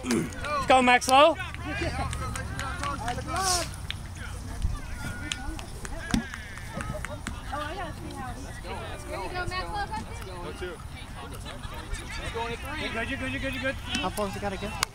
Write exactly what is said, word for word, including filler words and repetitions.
Let's go, Max Lowe. You're good, you're good, you're good, you're good. How far has it got to go?